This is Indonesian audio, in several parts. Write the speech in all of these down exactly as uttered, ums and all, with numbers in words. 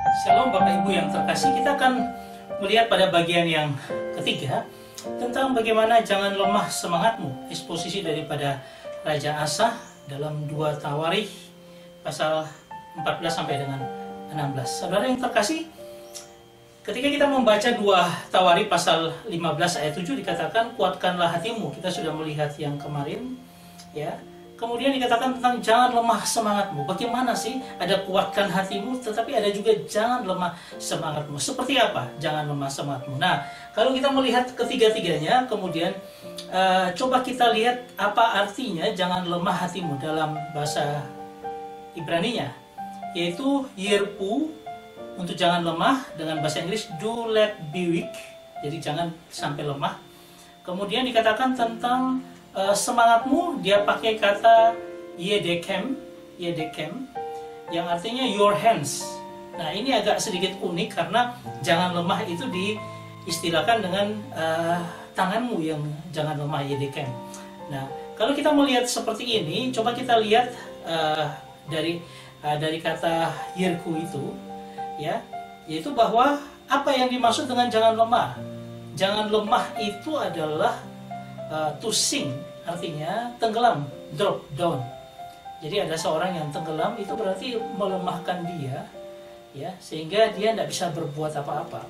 Shalom Bapak Ibu yang terkasih, kita akan melihat pada bagian yang ketiga tentang bagaimana jangan lemah semangatmu, eksposisi daripada Raja Asa dalam dua Tawarikh pasal empat belas sampai dengan enam belas. Saudara yang terkasih, ketika kita membaca dua Tawarikh pasal lima belas ayat tujuh dikatakan kuatkanlah hatimu. Kita sudah melihat yang kemarin, ya. Kemudian dikatakan tentang jangan lemah semangatmu. Bagaimana sih ada kuatkan hatimu, tetapi ada juga jangan lemah semangatmu. Seperti apa jangan lemah semangatmu? Nah, kalau kita melihat ketiga-tiganya, kemudian uh, coba kita lihat apa artinya jangan lemah hatimu dalam bahasa Ibraninya, yaitu yirpu untuk jangan lemah, dengan bahasa Inggris do not be weak, jadi jangan sampai lemah. Kemudian dikatakan tentang Uh, semangatmu, dia pakai kata yedekem, yedekem, yang artinya your hands. Nah, ini agak sedikit unik karena jangan lemah itu diistilahkan dengan uh, tanganmu yang jangan lemah, yedekem. Nah, kalau kita melihat seperti ini, coba kita lihat uh, dari uh, dari kata yirku itu, ya, yaitu bahwa apa yang dimaksud dengan jangan lemah. Jangan lemah itu adalah Uh, to sink, artinya tenggelam, drop down. Jadi ada seorang yang tenggelam, itu berarti melemahkan dia, ya, sehingga dia tidak bisa berbuat apa-apa.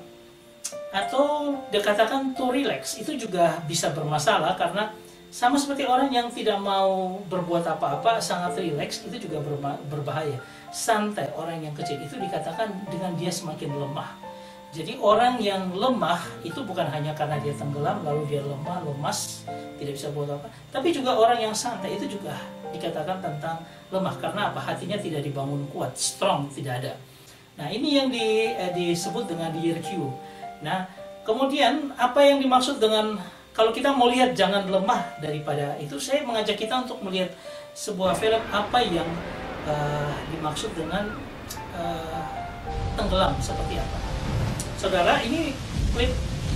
Atau dikatakan to relax, itu juga bisa bermasalah karena sama seperti orang yang tidak mau berbuat apa-apa, sangat relax, itu juga berbahaya. Santai, orang yang kecil itu dikatakan dengan dia semakin lemah. Jadi orang yang lemah itu bukan hanya karena dia tenggelam lalu dia lemah, lemas, tidak bisa buat apa, tapi juga orang yang santai itu juga dikatakan tentang lemah karena apa? Hatinya tidak dibangun kuat, strong tidak ada. Nah, ini yang di, eh, disebut dengan yirku. Nah, kemudian apa yang dimaksud dengan kalau kita mau lihat jangan lemah daripada itu, saya mengajak kita untuk melihat sebuah film apa yang uh, dimaksud dengan uh, tenggelam seperti apa. Saudara, ini klip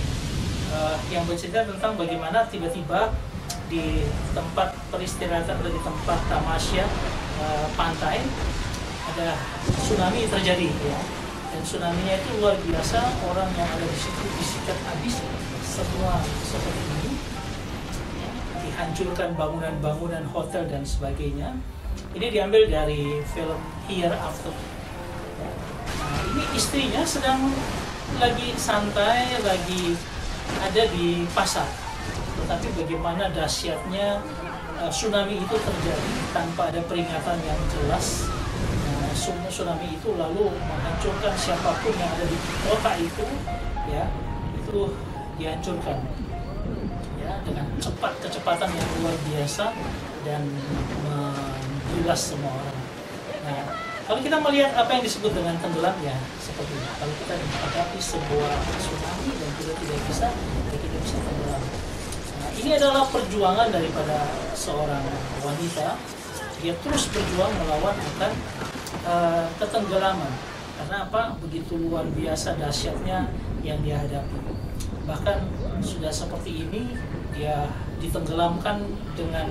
uh, yang bercerita tentang bagaimana tiba-tiba di tempat peristirahatan atau di tempat tamasya uh, pantai ada tsunami terjadi, ya. Dan tsunami-nya itu luar biasa, orang yang ada di situ disikat habis, semua seperti ini, ya. Dihancurkan bangunan-bangunan hotel dan sebagainya. Ini diambil dari film Hereafter. Nah, ini istrinya sedang lagi santai, lagi ada di pasar, tetapi bagaimana dahsyatnya uh, tsunami itu terjadi tanpa ada peringatan yang jelas. Nah, tsunami itu lalu menghancurkan siapapun yang ada di kota itu, ya, itu dihancurkan, ya, dengan cepat, kecepatan yang luar biasa dan menggilas semua orang. Nah, kalau kita melihat apa yang disebut dengan tenggelam, ya seperti ini. Kalau kita menghadapi sebuah tsunami dan kita tidak bisa, ya kita bisa tenggelam. Nah, ini adalah perjuangan daripada seorang wanita. Dia terus berjuang melawan akan uh, ketenggelaman. Karena apa? Begitu luar biasa dahsyatnya yang dia hadapi. Bahkan sudah seperti ini, dia ditenggelamkan dengan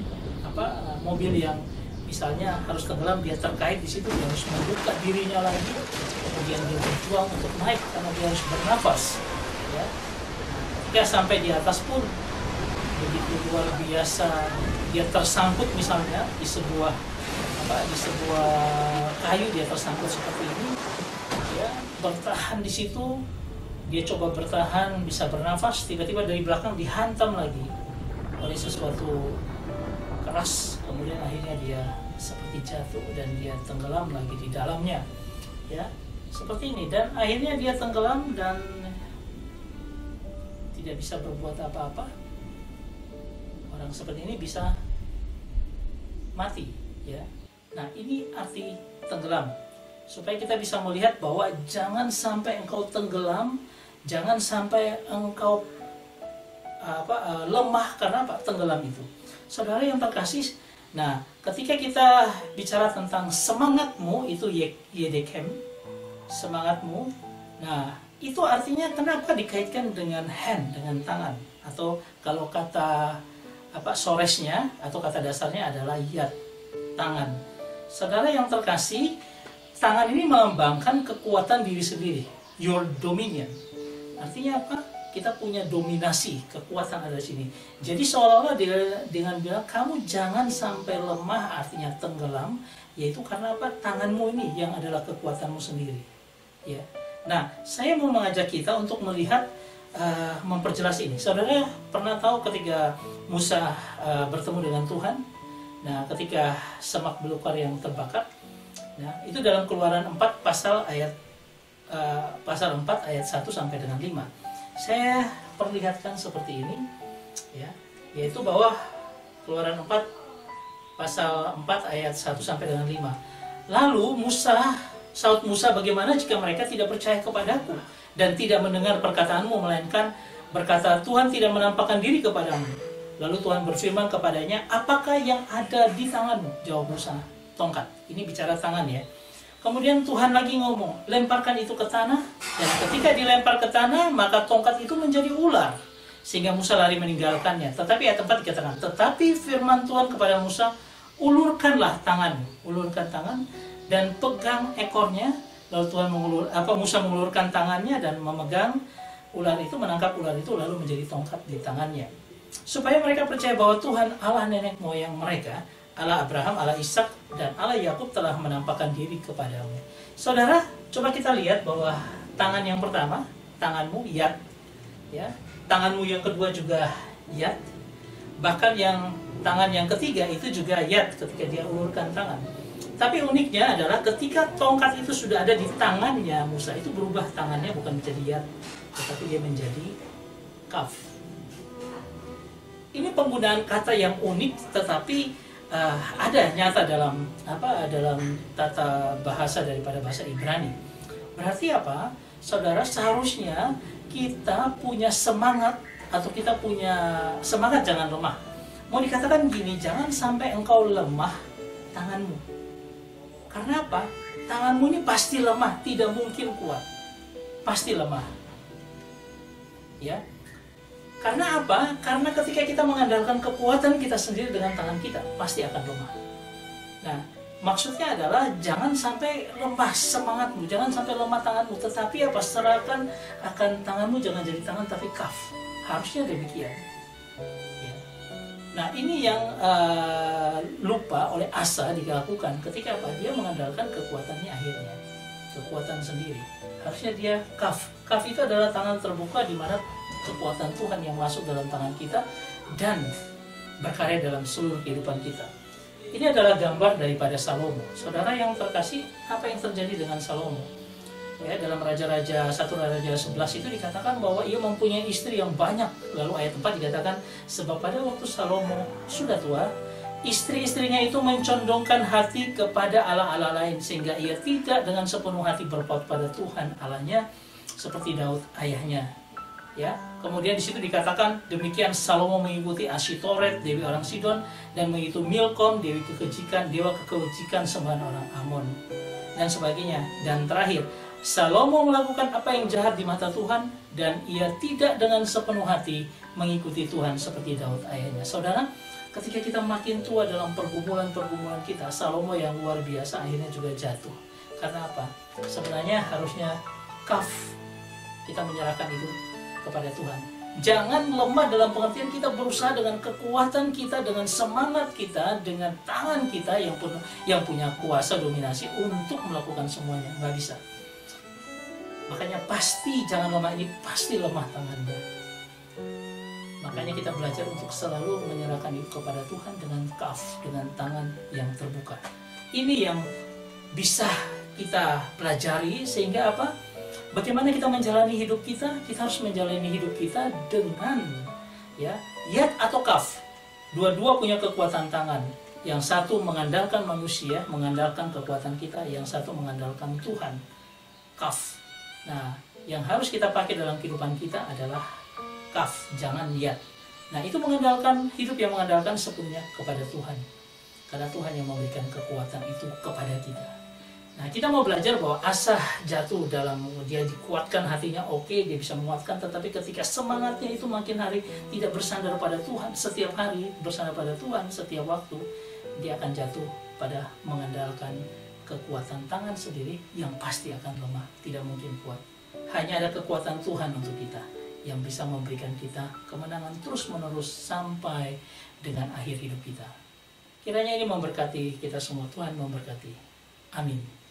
apa? Mobil yang misalnya harus tenggelam, dia terkait di situ, dia harus membuka dirinya lagi, kemudian dia berjuang untuk naik karena dia harus bernafas, ya. Ketika sampai di atas pun begitu luar biasa, dia tersangkut misalnya di sebuah apa di sebuah kayu, dia tersangkut seperti ini, ya, bertahan di situ, dia coba bertahan, bisa bernafas, tiba-tiba dari belakang dihantam lagi oleh sesuatu keras, kemudian akhirnya dia seperti jatuh dan dia tenggelam lagi di dalamnya, ya, seperti ini. Dan akhirnya dia tenggelam dan tidak bisa berbuat apa-apa. Orang seperti ini bisa mati, ya. Nah, ini arti tenggelam, supaya kita bisa melihat bahwa jangan sampai engkau tenggelam, jangan sampai engkau apa lemah karena apa? Tenggelam itu. Saudara yang terkasih, nah, ketika kita bicara tentang semangatmu, itu yedekem, semangatmu. Nah, itu artinya kenapa dikaitkan dengan hand, dengan tangan, atau kalau kata apa soresnya atau kata dasarnya adalah yad, tangan. Saudara yang terkasih, tangan ini melambangkan kekuatan diri sendiri, your dominion. Artinya apa? Kita punya dominasi, kekuatan ada di sini. Jadi seolah-olah dengan bilang kamu jangan sampai lemah, artinya tenggelam, yaitu karena apa? Tanganmu ini yang adalah kekuatanmu sendiri. Ya. Nah, saya mau mengajak kita untuk melihat, uh, memperjelas ini. Saudara pernah tahu ketika Musa uh, bertemu dengan Tuhan? Nah, ketika semak belukar yang terbakar, nah itu dalam Keluaran empat pasal ayat uh, pasal empat ayat satu sampai dengan lima. Saya perlihatkan seperti ini, ya, yaitu bahwa Keluaran empat pasal empat ayat satu sampai dengan lima. Lalu Musa, saut Musa, bagaimana jika mereka tidak percaya kepadaku dan tidak mendengar perkataanmu, melainkan berkata, Tuhan tidak menampakkan diri kepadamu. Lalu Tuhan berfirman kepadanya, apakah yang ada di tanganmu? Jawab Musa, tongkat. Ini bicara tangan, ya. Kemudian Tuhan lagi ngomong, lemparkan itu ke tanah. Dan ketika dilempar ke tanah, maka tongkat itu menjadi ular. Sehingga Musa lari meninggalkannya. Tetapi ayat empat dikatakan, tetapi firman Tuhan kepada Musa, ulurkanlah tanganmu. Ulurkan tangan dan pegang ekornya. Lalu Tuhan mengulur, apa Musa mengulurkan tangannya dan memegang ular itu, menangkap ular itu, lalu menjadi tongkat di tangannya. Supaya mereka percaya bahwa Tuhan Allah nenek moyang mereka, Allah Abraham, Allah Ishak, dan Allah Yakub telah menampakkan diri kepadamu. Saudara, coba kita lihat bahwa tangan yang pertama, tanganmu, yad, ya, tanganmu yang kedua juga yad, bahkan yang tangan yang ketiga itu juga yad ketika dia ulurkan tangan. Tapi uniknya adalah ketika tongkat itu sudah ada di tangannya Musa, itu berubah tangannya bukan menjadi yad, tetapi dia menjadi kaf. Ini penggunaan kata yang unik, tetapi Uh, ada nyata dalam apa dalam tata bahasa daripada bahasa Ibrani. Berarti apa? Saudara, seharusnya kita punya semangat, atau kita punya semangat jangan lemah. Mau dikatakan gini, jangan sampai engkau lemah tanganmu. Karena apa? Tanganmu ini pasti lemah, tidak mungkin kuat. Pasti lemah. Ya. Karena apa? Karena ketika kita mengandalkan kekuatan kita sendiri dengan tangan kita, pasti akan lemah. Nah, maksudnya adalah jangan sampai lemah semangatmu, jangan sampai lemah tanganmu, tetapi apa? Serahkan akan tanganmu, jangan jadi tangan tapi kaf. Harusnya demikian. Ya. Nah, ini yang uh, lupa oleh Asa dilakukan ketika apa? Dia mengandalkan kekuatannya akhirnya, kekuatan sendiri. Harusnya dia kaf. Kaf itu adalah tangan terbuka di mana kekuatan Tuhan yang masuk dalam tangan kita dan berkarya dalam seluruh kehidupan kita. Ini adalah gambar daripada Salomo. Saudara yang terkasih, apa yang terjadi dengan Salomo? Ya, dalam Raja-Raja satu Raja sebelas itu dikatakan bahwa ia mempunyai istri yang banyak. Lalu ayat empat dikatakan, sebab pada waktu Salomo sudah tua, istri-istrinya itu mencondongkan hati kepada Allah-Allah lain, sehingga ia tidak dengan sepenuh hati berpaut pada Tuhan Allahnya seperti Daud ayahnya. Ya, kemudian di situ dikatakan demikian Salomo mengikuti Asyitoret, dewi orang Sidon, dan mengikuti Milkom, dewi kekejikan, dewa kekejikan sembahan orang Amon, dan sebagainya. Dan terakhir, Salomo melakukan apa yang jahat di mata Tuhan, dan ia tidak dengan sepenuh hati mengikuti Tuhan seperti Daud ayahnya. Saudara, ketika kita makin tua dalam pergumulan-pergumulan kita, Salomo yang luar biasa akhirnya juga jatuh. Karena apa? Sebenarnya harusnya kaf, kita menyerahkan itu kepada Tuhan. Jangan lemah dalam pengertian kita berusaha dengan kekuatan kita, dengan semangat kita, dengan tangan kita yang penuh, yang punya kuasa dominasi untuk melakukan semuanya. Nggak bisa. Makanya pasti jangan lemah, ini pasti lemah tangannya. Makanya kita belajar untuk selalu menyerahkan itu kepada Tuhan dengan kaf, dengan tangan yang terbuka. Ini yang bisa kita pelajari sehingga apa? Bagaimana kita menjalani hidup kita? Kita harus menjalani hidup kita dengan ya, yad atau kaf. Dua-dua punya kekuatan tangan. Yang satu mengandalkan manusia, mengandalkan kekuatan kita, yang satu mengandalkan Tuhan. Kaf. Nah, yang harus kita pakai dalam kehidupan kita adalah kaf, jangan yad. Nah, itu mengandalkan hidup yang mengandalkan sepenuhnya kepada Tuhan. Karena Tuhan yang memberikan kekuatan itu kepada kita. Nah, kita mau belajar bahwa Asa jatuh dalam, dia dikuatkan hatinya, oke, dia bisa menguatkan, tetapi ketika semangatnya itu makin hari tidak bersandar pada Tuhan, setiap hari bersandar pada Tuhan, setiap waktu, dia akan jatuh pada mengandalkan kekuatan tangan sendiri yang pasti akan lemah, tidak mungkin kuat. Hanya ada kekuatan Tuhan untuk kita yang bisa memberikan kita kemenangan terus-menerus sampai dengan akhir hidup kita. Kiranya ini memberkati kita semua. Tuhan memberkati. Amin.